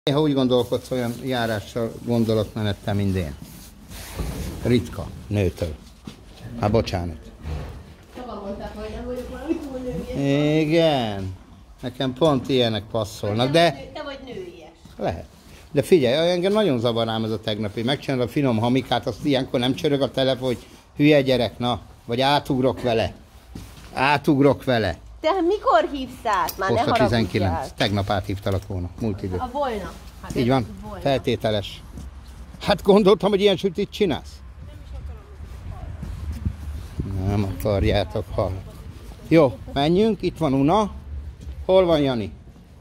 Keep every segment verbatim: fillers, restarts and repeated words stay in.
Ha úgy gondolkodsz, olyan járással gondolatmenettel, mint én. Ritka, nőtől. Hát bocsánat. Igen. Nekem pont ilyenek passzolnak, de... Te vagy nőies. Lehet. De figyelj, engem nagyon zavar ám ez a tegnapi. Megcsinálod a finom hamikát, azt ilyenkor nem csörög a telefon, hogy hülye gyerek, na. Vagy átugrok vele. Átugrok vele. Te mikor hívsz át? Már Posta ne tizenkilenc. Tegnap áthívtalak volna. Múlt idő. A volna. Hát Így van. volna. Feltételes. Hát gondoltam, hogy ilyen sütit csinálsz. Nem akarjátok hallani. Jó, menjünk. Itt van Una. Hol van Jani?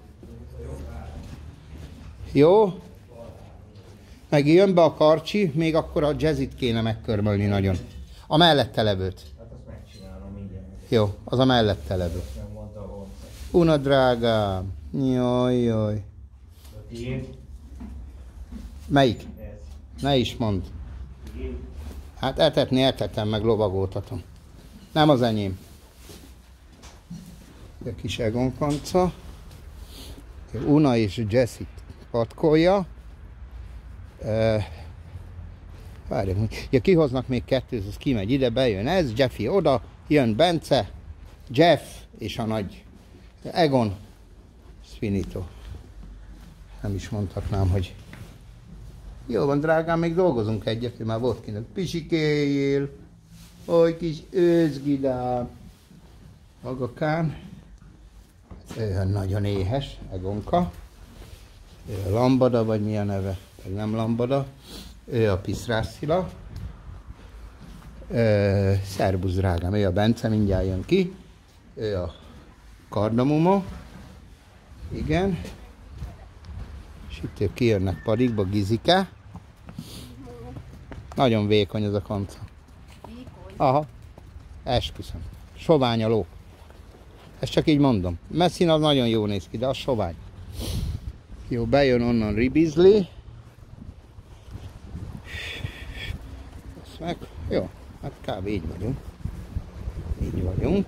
Jó. Meg jön be a karcsi, még akkor a jazzit kéne megkörmölni nagyon. A mellette levőt. Hát azt megcsinálom mindjárt. Jó, az a mellette levő. Nem mondta a Una drágám. Jaj, jaj. Tiéd? Melyik? Ez. Ne is mondd. Tiéd? Hát etetni etetem, meg lovagoltatom. Nem az enyém. A kis egonkanca. Una és Jessit patkolja. Uh, Várjunk, ja, kihoznak még kettőt, az kimegy ide, bejön ez, Jeffy oda, jön Bence, Jeff és a nagy Egon Spinito. Nem is mondhatnám, hogy jó van, drágám, még dolgozunk egyet, hogy már volt kinek. Pisikéljél, oly kis őzgidám. Agakán, ő nagyon éhes, Egonka. Ő a Lambada, vagy mi a neve? Meg nem Lambada. Ő a Piszrászila. Szerbusz, drágám, ő a Bence, mindjárt jön ki. Ő a Kardamuma. Igen. És itt ők kijönnek padikba, Gizike. Nagyon vékony ez a kanca. Aha. Esküszöm. Sovány a ló. Ezt csak így mondom. Messzin az nagyon jó néz ki, de az sovány. Jó, bejön onnan Ribizli. Ezt meg. Jó, hát kb. Így vagyunk. Így vagyunk.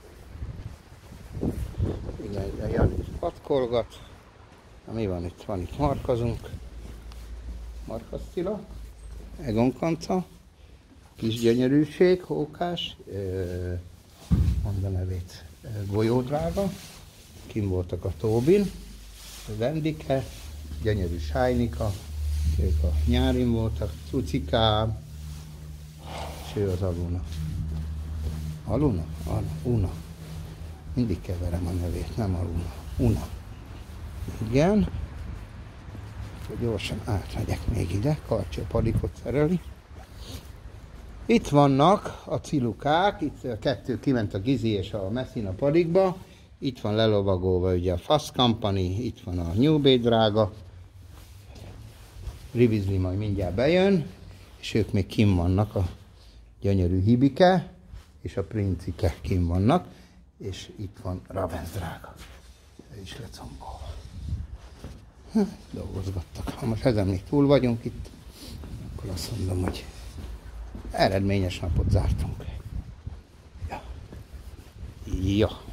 Igen, ide Jani patkolgat. Na, mi van itt? Van itt markazunk. Markasztila. Egon kanca. Kis gyönyörűség, hókás. Mondd a nevét. Golyódrága. Kim voltak a Tóbin. A Vendike. Gyönyörű Sájnika. Ők a nyárin voltak. Cucikám. És ő az Aluna. Aluna? Aluna. Una. Mindig keverem a nevét, nem Aluna. Una. Igen. Gyorsan átmegyek még ide. Karcsi a padikot szereli. Itt vannak a cilukák. Itt a kettő kiment a Gizi és a Messina padikba. Itt van lelovagolva ugye a Fast Company. Itt van a New Bay drága. Ribizli majd mindjárt bejön. És ők még kim vannak, a gyönyörű Hibike és a Princike kim vannak. És itt van Ravens drága. Ő is lecombol. Hm, dolgozgattak. Ha most ezen még túl vagyunk itt, akkor azt mondom, hogy eredményes napot zártunk. Ja. Ja.